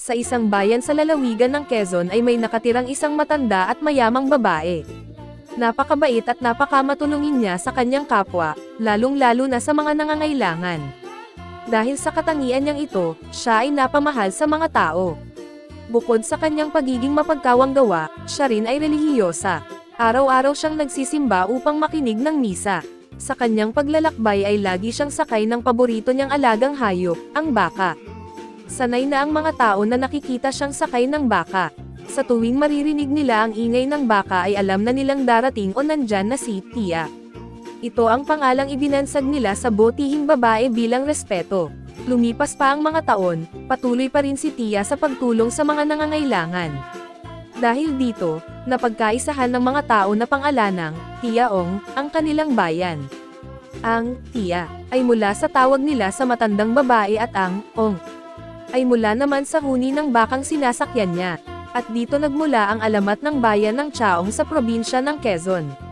Sa isang bayan sa lalawigan ng Quezon ay may nakatirang isang matanda at mayamang babae. Napakabait at napakamatulungin niya sa kanyang kapwa, lalong-lalo na sa mga nangangailangan. Dahil sa katangian niyang ito, siya ay napamahal sa mga tao. Bukod sa kanyang pagiging mapagkawanggawa, siya rin ay relihiyosa. Araw-araw siyang nagsisimba upang makinig ng misa. Sa kanyang paglalakbay ay lagi siyang sakay ng paborito niyang alagang hayop, ang baka. Sanay na ang mga tao na nakikita siyang sakay ng baka. Sa tuwing maririnig nila ang ingay ng baka ay alam na nilang darating o nandyan na si Tia. Ito ang pangalang ibinansag nila sa botihing babae bilang respeto. Lumipas pa ang mga taon, patuloy pa rin si Tia sa pagtulong sa mga nangangailangan. Dahil dito, napagkaisahan ng mga tao na pangalanang Tiaong ang kanilang bayan. Ang Tia ay mula sa tawag nila sa matandang babae at ang Ong ay mula naman sa huni ng bakang sinasakyan niya. At dito nagmula ang alamat ng bayan ng Chaong sa probinsya ng Quezon.